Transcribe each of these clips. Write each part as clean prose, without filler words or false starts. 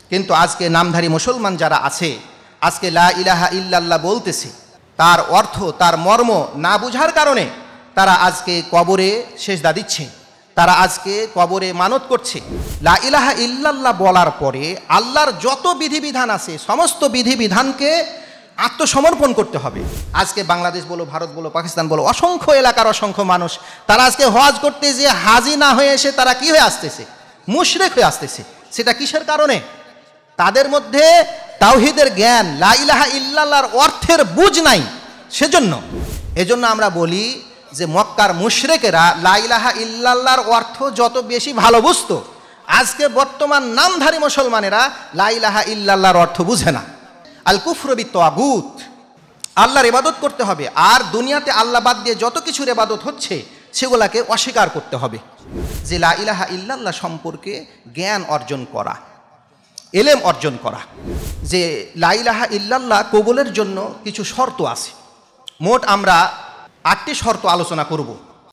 কিন্তু আজকে নামধারী মুসলমান যারা আছে, আজকে লা ইলাহা ইল্লাল্লাহ বলতেছে, তার অর্থ তার মর্ম না বুঝার কারণে তারা আজকে কবরে সেজদা দিচ্ছে, তারা আজকে কবরে মানত করছে। লা ইলাহা ইল্লাল্লাহ বলার পরে আল্লাহর যত বিধিবিধান আছে সমস্ত বিধিবিধানকে আত্মসমর্পণ করতে হবে। আজকে বাংলাদেশ বলো, ভারত বলো, পাকিস্তান বলো, অসংখ্য এলাকার অসংখ্য মানুষ তারা আজকে হজ করতে যে হাজি না হয়ে এসে তারা কি হয়ে আসতেছে? মুশরিক হয়ে আসতেছে। সেটা কিসের কারণে? তাদের মধ্যে তাওহীদের জ্ঞান, লা ইলাহা ইল্লাল্লাহর অর্থের বুঝ নাই। এজন্য আমরা বলি যে মক্কার মুশরিকেরা লা ইলাহা ইল্লাল্লাহর অর্থ যত বেশি ভালো বুঝতো, আজকে বর্তমান নামধারী মুসলমানেরা লা ইলাহা ইল্লাল্লাহর অর্থ বুঝে না। আল কুফরু বিত্তাগুত, আল্লাহর ইবাদত করতে হবে, আর দুনিয়াতে আল্লাহ বাদ দিয়ে যত কিছুর ইবাদত হচ্ছে সেগুলাকে অস্বীকার করতে হবে। যে লা ইলাহা ইল্লাল্লাহ সম্পর্কে জ্ঞান অর্জন করা, এলেম অর্জন করা, যে লা ইলাহা ইল্লাল্লাহ কবুলের জন্য কিছু শর্ত আছে। মোট আমরা 8টি শর্ত আলোচনা করব।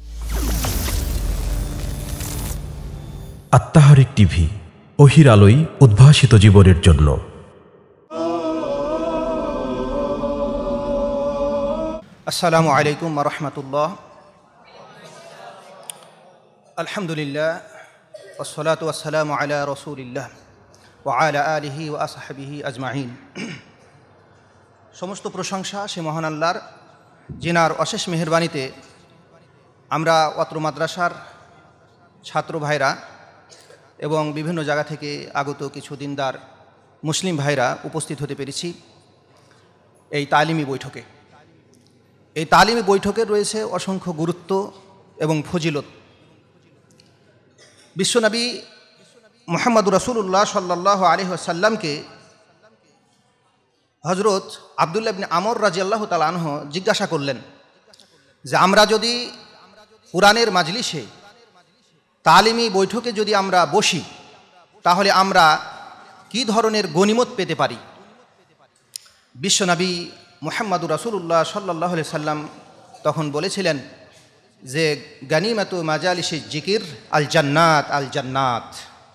আত্মাহারিক টিভি, ওহির আলোয় উদ্ভাসিত জীবনের জন্য। আসসালামু আলাইকুম ওয়া রাহমাতুল্লাহ। আলহামদুলিল্লাহ ওয়াসসালাতু ওয়াসসালামু আলা রাসূলিল্লাহ ওয়া আলা আলিহি ওয়া আসহাবিহি আজমাইন। সমস্ত প্রশংসা সে মহান আল্লাহর, যিনার অশেষ মেহেরবানিতে আমরা অত্র মাদ্রাসার ছাত্র ভাইরা এবং বিভিন্ন জায়গা থেকে আগত কিছু দিনদার মুসলিম ভাইরা উপস্থিত হতে পেরেছি এই তালিমি বৈঠকে। এই তালিমি বৈঠকের রয়েছে অসংখ্য গুরুত্ব এবং ফজিলত। বিশ্বনবী মুহাম্মদুর রাসূলুল্লাহ সাল্লাল্লাহু আলাইহি ওয়াসাল্লামকে হযরত আব্দুল্লাহ ইবনে আমর রাদিয়াল্লাহু তাআলা আনহু জিজ্ঞাসা করলেন যে আমরা যদি কুরআনের মাজলিসে তালিমি বৈঠকে যদি আমরা বসি তাহলে আমরা কি ধরনের গনিমত পেতে পারি? বিশ্বনবী মুহাম্মদুর রাসূলুল্লাহ সাল্লাল্লাহু আলাইহি সাল্লাম তখন বলেছিলেন যে গানিমাতু মাজালিসি জিকির আল জান্নাত, আল জান্নাত,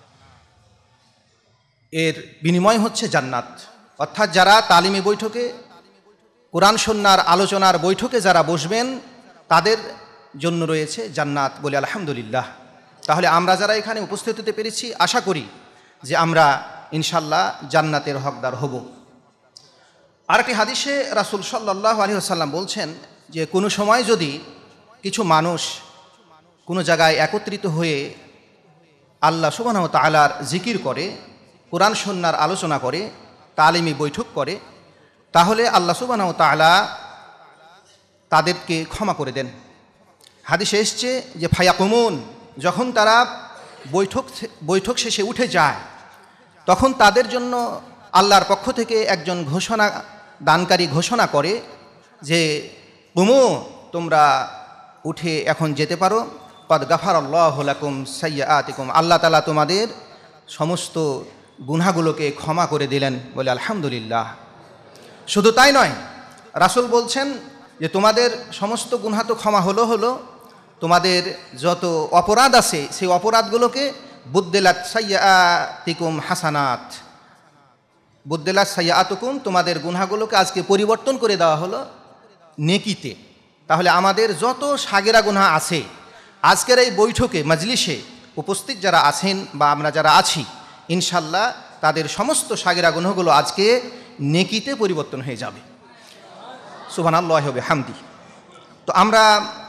এর বিনিময় হচ্ছে জান্নাত। অর্থাৎ যারা তালিমি বৈঠকে, কোরআন সুন্নাহর আলোচনার বৈঠকে যারা বসবেন তাদের জন্য রয়েছে জান্নাত বলে আলহামদুলিল্লাহ। তাহলে আমরা যারা এখানে উপস্থিত হতে পেরেছি আশা করি যে আমরা ইনশাল্লাহ জান্নাতের হকদার হব। আরেকটি হাদিসে রাসূল সাল্লাল্লাহু আলাইহি ওয়াসাল্লাম বলছেন যে কোনো সময় যদি কিছু মানুষ কোনো জায়গায় একত্রিত হয়ে আল্লাহ সুবহানাহু ওয়া তাআলার জিকির করে, কোরআন সুন্নাহর আলোচনা করে, তালিমি বৈঠক করে, তাহলে আল্লাহ সুবহানাহু ওয়া তাআলা তাদেরকে ক্ষমা করে দেন। হাদিসে এসছে যে ফায়াকুমুন, যখন তারা বৈঠক শেষে উঠে যায় তখন তাদের জন্য আল্লাহর পক্ষ থেকে একজন দানকারী ঘোষণা করে যে কুমু, তোমরা উঠে এখন যেতে পারো, কদ গাফারাল্লাহু লাকুম সাইয়্যাতিকুম, আল্লাহ তাআলা তোমাদের সমস্ত গুনাহগুলোকে ক্ষমা করে দিলেন বলে আলহামদুলিল্লাহ। শুধু তাই নয়, রাসূল বলছেন যে তোমাদের সমস্ত গুনাহ তো ক্ষমা হলো, তোমাদের যত অপরাধ আছে সেই অপরাধগুলোকে বুদ্দিলাত সাইয়্যাতিকুম হাসানাত, বুদ্দিলাত সাইয়্যাতুকুম, তোমাদের গুনাহগুলোকে আজকে পরিবর্তন করে দেওয়া হলো নেকিতে। তাহলে আমাদের যত সাগেরা গুনাহ আছে আজকের এই বৈঠকে মাজলিসে উপস্থিত যারা আছেন বা আমরা যারা আছি, ইনশাল্লাহ তাদের সমস্ত সাগেরা গুনাহগুলো আজকে নেকিতে পরিবর্তন হয়ে যাবে। সুবহানাল্লাহি ওয়া বিহামদি। তো আমরা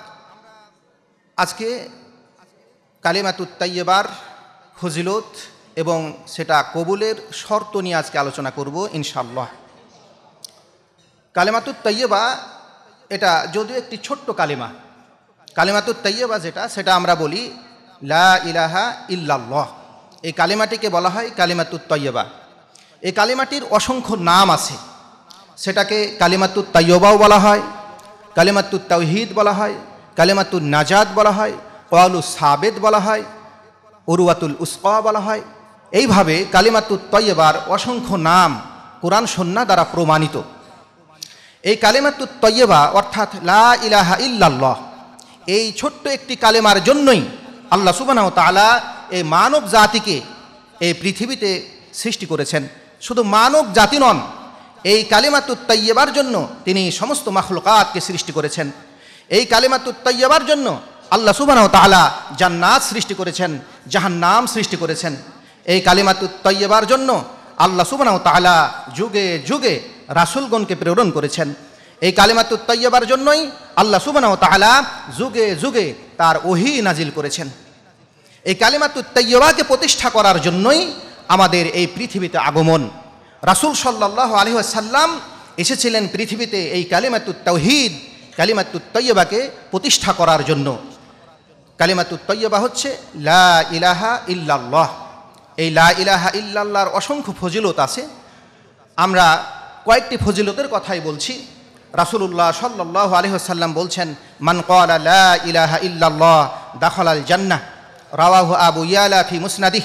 আজকে কালিমাতুত তাইয়্যিবার ফজিলত এবং সেটা কবুলের শর্ত নিয়ে আজকে আলোচনা করব ইনশাআল্লাহ। কালিমাতুত তাইয়্যিবা এটা যদিও একটি ছোট্ট কালিমা, কালিমাতুত তাইয়্যিবা সেটা আমরা বলি লা ইলাহা ইল্লাল্লাহ। এই কালিমাটিকে বলা হয় কালিমাতুত তাইয়্যিবা। এই কালিমাটির অসংখ্য নাম আছে, সেটাকে কালিমাতুত তাইয়্যিবাও বলা হয়, কালিমাতুত তাওহীদ বলা হয়, কালিমাতুন নাজাত বলা হয়, কওলুস সাবিত বলা হয়, উরওয়াতুল উসকা বলা হয়। এইভাবে কালিমাতুত তাইয়্যিবার অসংখ্য নাম কোরআন সুন্নাহ দ্বারা প্রমাণিত। এই কালিমাতুত তাইয়্যিবা অর্থাৎ লা ইলাহা ইল্লাল্লাহ, এই ছোট্ট একটি কালেমার জন্যই আল্লাহ সুবহানাহু ওয়া তাআলা এই মানব জাতিকে এই পৃথিবীতে সৃষ্টি করেছেন। শুধু মানব জাতি নন, এই কালিমাতুত তাইয়্যিবার জন্য তিনি সমস্ত মাখলুকাতকে সৃষ্টি করেছেন। এই কালিমাতুত তাইয়্যিবার জন্য আল্লাহ সুবহানাহু ওয়া তাআলা জান্নাত সৃষ্টি করেছেন, জাহান্নাম সৃষ্টি করেছেন। এই কালিমাতুত তাইয়্যিবার জন্য আল্লাহ সুবহানাহু ওয়া তাআলা যুগে যুগে রাসূলগণকে প্রেরণ করেছেন। এই কালিমাতুত তাইয়্যিবার জন্যই আল্লাহ সুবহানাহু ওয়া তাআলা যুগে যুগে তার ওহী নাজিল করেছেন। এই কালিমাতুত তাইয়্যিবাকে প্রতিষ্ঠা করার জন্যই আমাদের এই পৃথিবীতে আগমন। রাসূল সাল্লাল্লাহু আলাইহি ওয়াসাল্লাম এসেছিলেন পৃথিবীতে এই কালিমাতুত তাওহীদ, কালিমাতুত তাইয়্যিবাকে প্রতিষ্ঠা করার জন্য। কালিমাতুত তাইয়্যিবা হচ্ছে লা ইলাহা ইল্লাল্লাহ। এই লা ইলাহা ইল্লাল্লাহর অসংখ্য ফজিলত আছে। আমরা কয়েকটি ফজিলতের কথাই বলছি। রাসূলুল্লাহ সাল্লাল্লাহু আলাইহি ওয়াসাল্লাম বলছেন, মান ক্বালা লা ইলাহা ইল্লাল্লাহ দাখালাল জান্নাহ, রাওয়াহু আবু ইয়ালা ফি মুসনাদিহ।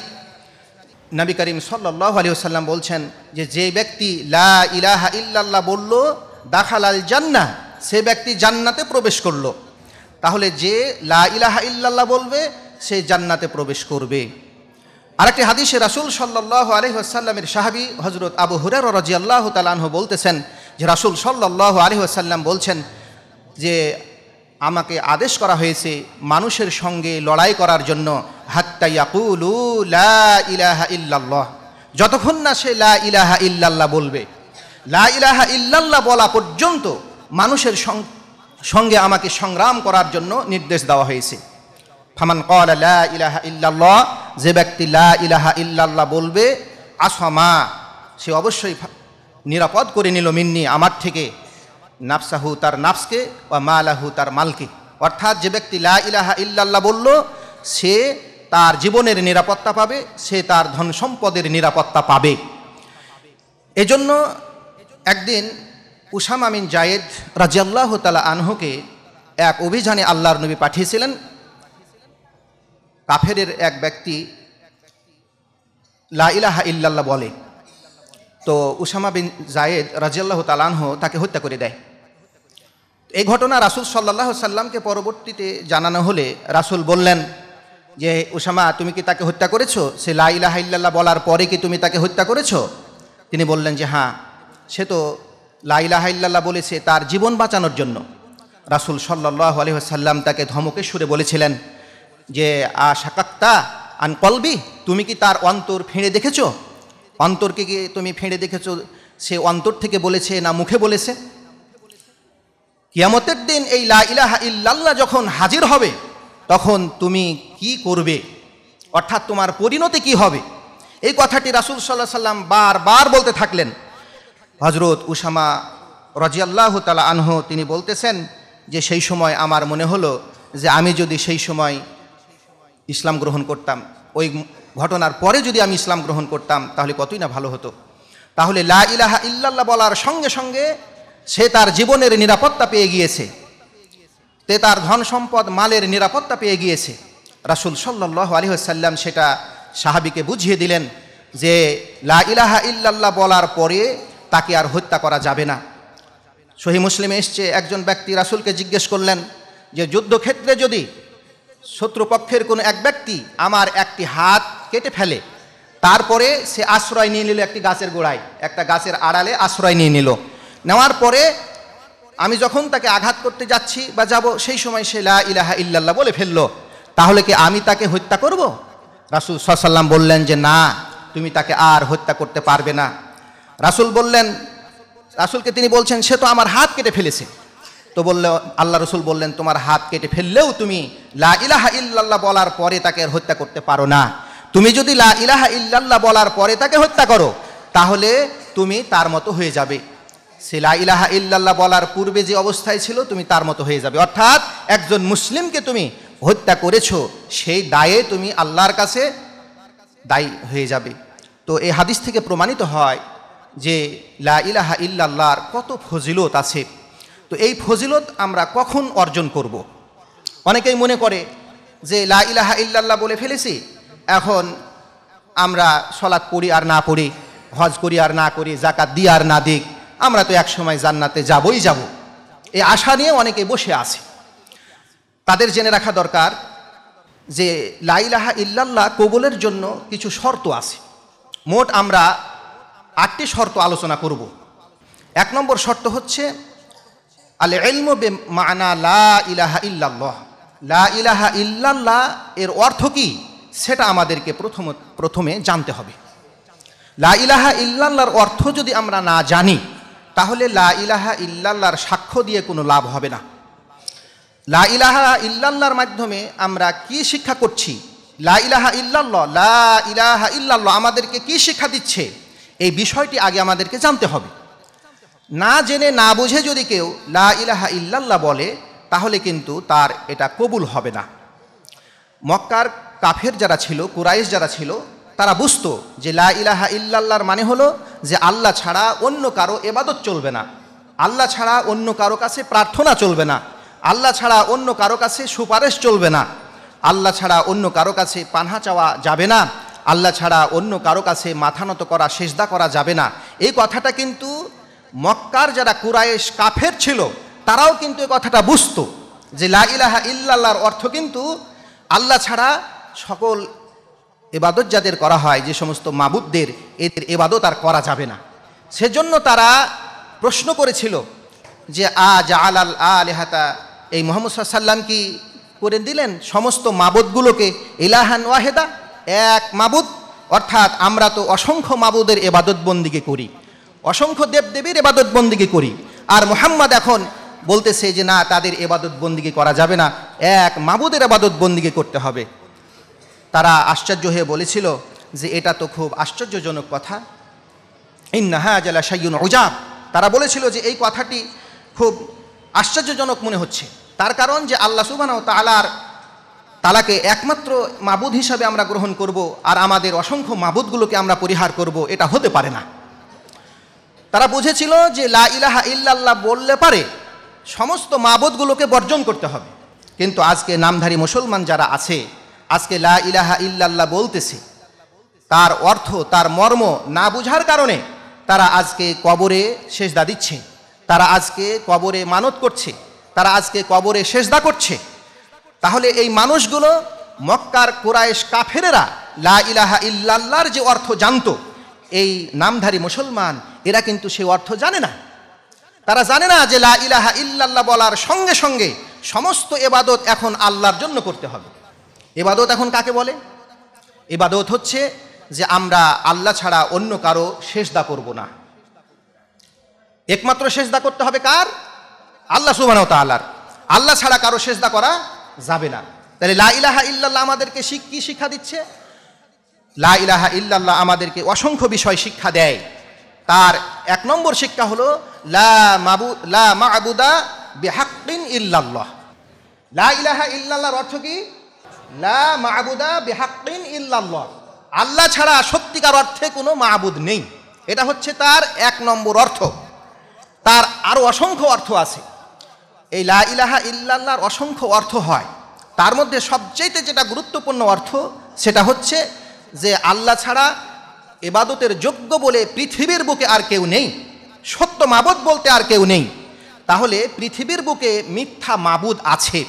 নবী করিম সাল্লাল্লাহু আলাইহি ওয়াসাল্লাম বলছেন যে ব্যক্তি লা ইলাহা ইল্লাল্লাহ বলল, দাখালাল জান্নাহ, সে ব্যক্তি জান্নাতে প্রবেশ করলো। তাহলে যে লা ইলাহা ইল্লাল্লাহ বলবে সে জান্নাতে প্রবেশ করবে। আরেকটি হাদিসে রাসূল সাল্লাল্লাহু আলাইহি ওয়াসাল্লামের সাহাবী হযরত আবু হুরায়রা রাদিয়াল্লাহু তাআলা আনহু বলতেছেন যে রাসূল সাল্লাল্লাহু আলাইহি ওয়াসাল্লাম বলছেন যে আমাকে আদেশ করা হয়েছে মানুষের সঙ্গে লড়াই করার জন্য, হাত্তা ইয়াকুলু লা ইলাহা ইল্লাল্লাহ, যতক্ষণ না সে লা ইলাহা ইল্লাল্লাহ বলবে। লা ইলাহা ইল্লাল্লাহ বলা পর্যন্ত মানুষের সঙ্গে আমাকে সংগ্রাম করার জন্য নির্দেশ দেওয়া হয়েছে। ফামান ক্বালা লা ইলাহা ইল্লাল্লাহ, যে ব্যক্তি লা ইলাহা ইল্লাল্লাহ বলবে, আসমা, সে অবশ্যই নিরাপদ করে নিল মিন্নি, আমার থেকে, নাফসাহু, তার নাফসকে, ওয়া মালাহু, তার মালকে। অর্থাৎ যে ব্যক্তি লা ইলাহা ইল্লাল্লাহ বলল সে তার জীবনের নিরাপত্তা পাবে, সে তার ধন সম্পদের নিরাপত্তা পাবে। এজন্য একদিন উসামা বিন জায়েদ রাদিয়াল্লাহু তাআলা আনহুকে এক অভিযানে আল্লাহর নবী পাঠিয়েছিলেন। কাফেরের এক ব্যক্তি লা ইলাহা ইল্লাল্লাহ বলে, তো উসামা বিন জায়েদ রাদিয়াল্লাহু তাআলা আনহু তাকে হত্যা করে দেয়। এই ঘটনা রাসূল সাল্লাল্লাহু আলাইহি সাল্লামকে পরবর্তীতে জানানো হলে রাসূল বললেন যে, উসামা, তুমি কি তাকে হত্যা করেছো? সে লা ইলাহা ইল্লাল্লাহ বলার পরে কি তুমি তাকে হত্যা করেছো? তিনি বললেন যে হ্যাঁ, সে তো লা ইলাহা ইল্লাল্লাহ বলেছে তার জীবন বাঁচানোর জন্য। রাসূল সাল্লাল্লাহু আলাইহি ওয়াসাল্লাম তাকে ধমকের সুরে বলেছিলেন যে, আশাকাক্তা আন কলবি, তুমি কি তার অন্তর ফেঁড়ে দেখেছো? অন্তরকে কি তুমি ফেঁড়ে দেখেছো? সে অন্তর থেকে বলেছে না মুখে বলেছে? কিয়ামতের দিন এই লা ইলাহা ইল্লাল্লাহ যখন হাজির হবে তখন তুমি কি করবে, অর্থাৎ তোমার পরিণতি কি হবে? এই কথাটি রাসূল সাল্লাল্লাহু আলাইহি ওয়াসাল্লাম বারবার বলতে থাকলেন। হযরত উসামা রাদিয়াল্লাহু তাআলা আনহু তিনি বলতেছেন যে সেই সময় আমার মনে হলো যে আমি যদি সেই সময় ইসলাম গ্রহণ করতাম, ওই ঘটনার পরে যদি আমি ইসলাম গ্রহণ করতাম তাহলে কতই না ভালো হতো। তাহলে লা ইলাহা ইল্লাল্লাহ বলার সঙ্গে সঙ্গে সে তার জীবনের নিরাপত্তা পেয়ে গিয়েছে, তে তার ধন সম্পদ মালের নিরাপত্তা পেয়ে গিয়েছে। রাসূল সাল্লাল্লাহু আলাইহি ওয়াসাল্লাম সেটা সাহাবীকে বুঝিয়ে দিলেন যে লা ইলাহা ইল্লাল্লাহ বলার পরে তাকে আর হত্যা করা যাবে না। সহিহ মুসলিমে এসছে, একজন ব্যক্তি রাসূলকে জিজ্ঞেস করলেন যে যুদ্ধক্ষেত্রে যদি শত্রুপক্ষের কোনো এক ব্যক্তি আমার একটি হাত কেটে ফেলে, তারপরে সে আশ্রয় নিয়ে নিল একটি গাছের গোড়ায়, একটা গাছের আড়ালে আশ্রয় নিয়ে নিল, নেওয়ার পরে আমি যখন তাকে আঘাত করতে যাচ্ছি বা যাব, সেই সময় সে লা ইলাহা ইল্লাল্লাহ বলে ফেললো, তাহলে কি আমি তাকে হত্যা করব? রাসূল সাল্লাল্লাহু আলাইহি ওয়াসাল্লাম বললেন যে না, তুমি তাকে আর হত্যা করতে পারবে না। রাসূলকে তিনি বলছেন সে তো আমার হাত কেটে ফেলেছে। তো আল্লাহ রাসূল বললেন তোমার হাত কেটে ফেললেও তুমি লা ইলাহা ইল্লাল্লাহ বলার পরে তাকে হত্যা করতে পারো না। তুমি যদি লা ইলাহা ইল্লাল্লাহ বলার পরে তাকে হত্যা করো তাহলে তুমি তার মতো হয়ে যাবে। সে লা ইলাহা ইল্লাল্লাহ বলার পূর্বে যে অবস্থায় ছিল তুমি তার মতো হয়ে যাবে। অর্থাৎ একজন মুসলিমকে তুমি হত্যা করেছো, সেই দায়ে তুমি আল্লাহর কাছে দায়ী হয়ে যাবে। তো এই হাদিস থেকে প্রমাণিত হয় যে লা ইলাহা ইল্লাল্লাহর কত ফজিলত আছে। তো এই ফজিলত আমরা কখন অর্জন করব? অনেকেই মনে করে যে লা ইলাহা ইল্লাল্লাহ বলে ফেলেছি, এখন আমরা সালাত পড়ি আর না পড়ি, হজ করি আর না করি, যাকাত দিই আর না দিই, আমরা তো এক সময় জান্নাতে যাবই যাব, এই আশা নিয়ে অনেকে বসে আছে। তাদের জেনে রাখা দরকার যে লা ইলাহা ইল্লাল্লাহ কবুলের জন্য কিছু শর্ত আছে। মোট আমরা 8টি শর্ত আলোচনা করব। 1 নম্বর শর্ত হচ্ছে আল ইলমু বিমানা লা ইলাহা ইল্লাল্লাহ। লা ইলাহা ইল্লাল্লাহ এর অর্থ কি সেটা আমাদেরকে প্রথমে জানতে হবে। লা ইলাহা ইল্লাল্লাহর অর্থ যদি আমরা না জানি তাহলে লা ইলাহা ইল্লাল্লাহর সাক্ষ্য দিয়ে কোনো লাভ হবে না। লা ইলাহা ইল্লাল্লাহর মাধ্যমে আমরা কি শিক্ষা করছি, লা ইলাহা ইল্লাল্লাহ, লা ইলাহা ইল্লাল্লাহ আমাদেরকে কি শিক্ষা দিচ্ছে, এই বিষয়টি আগে আমাদেরকে জানতে হবে। না জেনে না বুঝে যদি কেউ লা ইলাহা ইল্লাল্লাহ বলে তাহলে কিন্তু তার এটা কবুল হবে না। মক্কার কাফের যারা ছিল, কুরাইশ যারা ছিল, তারা বুঝতো যে লা ইলাহা ইল্লাল্লাহর মানে হলো যে আল্লাহ ছাড়া অন্য কারো ইবাদত চলবে না, আল্লাহ ছাড়া অন্য কারো কাছে প্রার্থনা চলবে না, আল্লাহ ছাড়া অন্য কারো কাছে সুপারিশ চলবে না, আল্লাহ ছাড়া অন্য কারো কাছে পানাহ চাওয়া যাবে না, আল্লাহ ছাড়া অন্য কারো কাছে মাথা নত করা, সেজদা করা যাবে না। এই কথাটা কিন্তু মক্কার যারা কুরাইশ কাফের ছিল তারাও কিন্তু এই কথাটা বুঝতো যে লা ইলাহা ইল্লাল্লাহর অর্থ কিন্তু আল্লাহ ছাড়া সকল ইবাদত যাদের করা হয়, যে সমস্ত মাবুদদের, এদের ইবাদত আর করা যাবে না। সেজন্য তারা প্রশ্ন করেছিল যে জাআলাল আলিহাতা, এই মুহাম্মদ সাল্লাল্লাহু আলাইহি ওয়াসাল্লাম কি করে দিলেন সমস্ত মাবুদগুলোকে ইলাহান ওয়াহিদা, এক মাবুদ? অর্থাৎ আমরা তো অসংখ্য মাবুদের ইবাদত বন্দিগি করি, অসংখ্য দেবদেবীর ইবাদত বন্দিগি করি, আর মুহাম্মদ এখন বলতেছে যে না, তাদের ইবাদত বন্দিগি করা যাবে না, এক মাবুদের ইবাদত বন্দিগি করতে হবে। তারা আশ্চর্য হয়ে বলেছিল যে এটা তো খুব আশ্চর্যজনক কথা, ইন্না হাযা লা শাইউন উজাব। তারা বলেছিল যে এই কথাটি খুব আশ্চর্যজনক মনে হচ্ছে। তার কারণ যে আল্লাহ সুবহানাহু ওয়া তাআলাকে একমাত্র মাবুদ হিসাবে আমরা গ্রহণ করব আর আমাদের অসংখ্য মাবুদগুলোকে আমরা পরিহার করব, এটা হতে পারে না। তারা বুঝেছিল যে লা ইলাহা ইল্লাল্লাহ বললে পারে সমস্ত মাবুদগুলোকে বর্জন করতে হবে। কিন্তু আজকে নামধারী মুসলমান যারা আছে, আজকে লা ইলাহা ইল্লাল্লাহ বলতেছে, তার অর্থ, তার মর্ম না বুঝার কারণে তারা আজকে কবরে সেজদা দিচ্ছে, তারা আজকে কবরে মানত করছে, তারা আজকে কবরে সেজদা করছে। তাহলে এই মানুষগুলো, মক্কার কুরাইশ কাফেরেরা লা ইলাহা ইল্লাল্লাহর যে অর্থ জানতো, এই নামধারী মুসলমান এরা কিন্তু সেই অর্থ জানে না। তারা জানে না যে লা ইলাহা ইল্লাল্লাহ বলার সঙ্গে সঙ্গে সমস্ত ইবাদত এখন আল্লাহর জন্য করতে হবে। ইবাদত এখন কাকে বলে? ইবাদত হচ্ছে যে আমরা আল্লাহ ছাড়া অন্য কারো সেজদা করব না, একমাত্র সেজদা করতে হবে কার? আল্লাহ সুবহানাহু ওয়া তাআলার। আল্লাহ ছাড়া কারো সেজদা করা যাবে না। তাহলে লা ইলাহা ইল্লাল্লাহ আমাদেরকে কি শিক্ষা দিচ্ছে? লা ইলাহা ইল্লাল্লাহ আমাদেরকে অসংখ্য বিষয় শিক্ষা দেয়। তার 1 নম্বর শিক্ষা হলো লা মা'বুদা বিহাক্কিন ইল্লাল্লাহ। লা ইলাহা ইল্লাল্লাহর অর্থ কি? লা মা'বুদা বিহাক্কিন ইল্লাল্লাহ, আল্লাহ ছাড়া সত্যিকার অর্থে কোনো মা'বুদ নেই। এটা হচ্ছে তার 1 নম্বর অর্থ। তার আরও অসংখ্য অর্থ আছে। এই লা ইলাহা ইল্লাল্লাহর অসংখ্য অর্থ হয়, তার মধ্যে সবচেয়ে যেটা গুরুত্বপূর্ণ অর্থ সেটা হচ্ছে যে আল্লাহ ছাড়া ইবাদতের যোগ্য বলে পৃথিবীর বুকে আর কেউ নেই, সত্য মাবুদ বলতে আর কেউ নেই। তাহলে পৃথিবীর বুকে মিথ্যা মাবুদ আছে।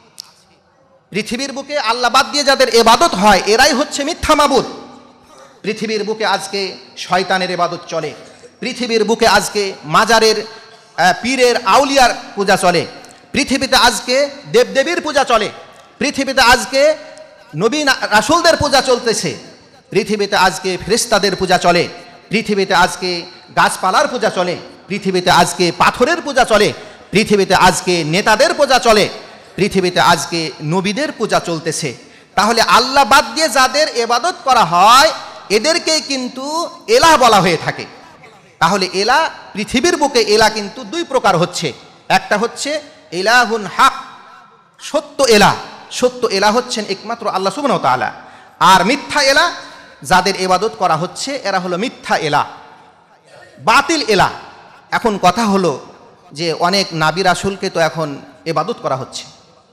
পৃথিবীর বুকে আল্লাহ বাদ দিয়ে যাদের ইবাদত হয় এরাই হচ্ছে মিথ্যা মাবুদ। পৃথিবীর বুকে আজকে শয়তানের ইবাদত চলে, পৃথিবীর বুকে আজকে মাজারের, পীরের, আউলিয়ার পূজা চলে, পৃথিবীতে আজকে দেবদেবীর পূজা চলে, পৃথিবীতে আজকে নবী রাসূলদের পূজা চলতেছে, পৃথিবীতে আজকে ফেরেশতাদের পূজা চলে, পৃথিবীতে আজকে গাছপালার পূজা চলে, পৃথিবীতে আজকে পাথরের পূজা চলে, পৃথিবীতে আজকে নেতাদের পূজা চলে, পৃথিবীতে আজকে নবীদের পূজা চলতেছে। তাহলে আল্লাহ বাদ দিয়ে যাদের ইবাদত করা হয় এদেরকেই কিন্তু এলাহ বলা হয়ে থাকে। তাহলে এলাহ, পৃথিবীর বুকে এলাহ কিন্তু 2 প্রকার হচ্ছে। একটা হচ্ছে ইলাহুন হক, সত্য এলাহ। সত্য এলাহ হচ্ছেন একমাত্র আল্লাহ সুবহানাহু ওয়া তাআলা। আর মিথ্যা এলাহ, যাদের ইবাদত করা হচ্ছে এরা হলো মিথ্যা এলাহ, বাতিল এলাহ। এখন কথা হলো যে অনেক নবী রাসূলকে তো এখন ইবাদত করা হচ্ছে,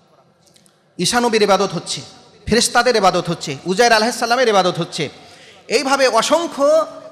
ঈসা নবীর ইবাদত হচ্ছে, ফেরেশতাদের ইবাদত হচ্ছে, উজাইর আলাইহিস সালামের ইবাদত হচ্ছে। এইভাবে অসংখ্য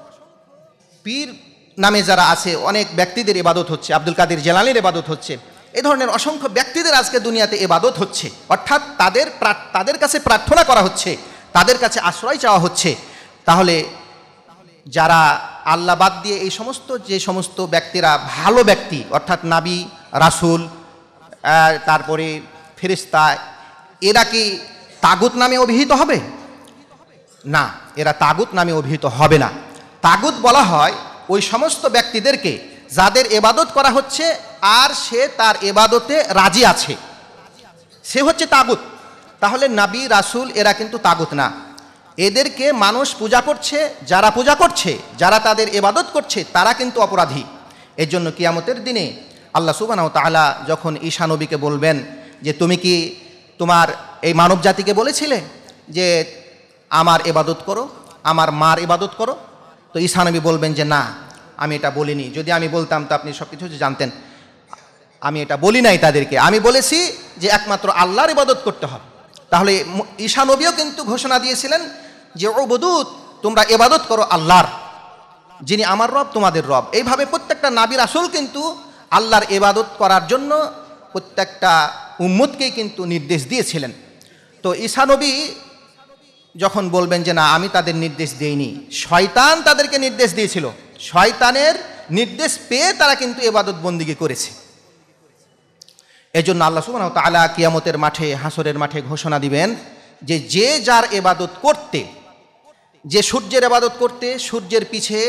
পীর নামে যারা আছে অনেক ব্যক্তিদের ইবাদত হচ্ছে, আব্দুল কাদের জিলানীর ইবাদত হচ্ছে। এই ধরনের অসংখ্য ব্যক্তিদের আজকে দুনিয়াতে ইবাদত হচ্ছে, অর্থাৎ তাদের কাছে প্রার্থনা করা হচ্ছে, তাদের কাছে আশ্রয় চাওয়া হচ্ছে। তাহলে যারা আল্লাহ বাদ দিয়ে এই সমস্ত যে সমস্ত ব্যক্তিরা ভালো ব্যক্তি অর্থাৎ নাবী রাসূল তারপরে ফেরেশতা, এরা কি তাগুত নামে অভিহিত হবে? না, এরা তাগুত নামে অভিহিত হবে না। তাগুত বলা হয় ওই সমস্ত ব্যক্তিদেরকে যাদের ইবাদত করা হচ্ছে আর সে তার ইবাদতে রাজি আছে, সে হচ্ছে তাগুত। তাহলে নবী রাসূল এরা কিন্তু তাগুত না। এদেরকে মানুষ পূজা করছে, যারা পূজা করছে, যারা তাদের ইবাদত করছে, তারা কিন্তু অপরাধী। এর জন্য কিয়ামতের দিনে আল্লাহ সুবহানাহু ওয়া তাআলা যখন ঈসা নবীকে বলবেন যে তুমি কি তোমার এই মানব জাতিকে বলেছিলে যে আমার ইবাদত করো, আমার মার ইবাদত করো? তো ঈসা নবী বলবেন যে না, আমি এটা বলিনি। যদি আমি বলতাম তো আপনি সব কিছু জানতেন। আমি এটা বলি নাই তাদেরকে, আমি বলেছি যে একমাত্র আল্লাহর ইবাদত করতে হবে। তাহলে ঈসা নবীও কিন্তু ঘোষণা দিয়েছিলেন যে উবুদুত, তোমরা ইবাদত করো আল্লাহর, যিনি আমার রব তোমাদের রব। এইভাবে প্রত্যেকটা নবী রাসূল কিন্তু আল্লাহর ইবাদত করার জন্য প্রত্যেকটা উম্মতকেই কিন্তু নির্দেশ দিয়েছিলেন। তো ঈসা নবী যখন বলবেন যে না আমি তাদের নির্দেশ দেইনি, শয়তান তাদেরকে নির্দেশ দিয়েছিল, শয়তানের নির্দেশ পেয়ে তারা কিন্তু ইবাদত বন্দিগি করেছে। এজন্য আল্লাহ সুবহানাহু ওয়া তাআলা কিয়ামতের মাঠে, হাসরের মাঠে ঘোষণা দিবেন যে যে যার ইবাদত করতে, যে সূর্যের ইবাদত করতে সূর্যের পিছে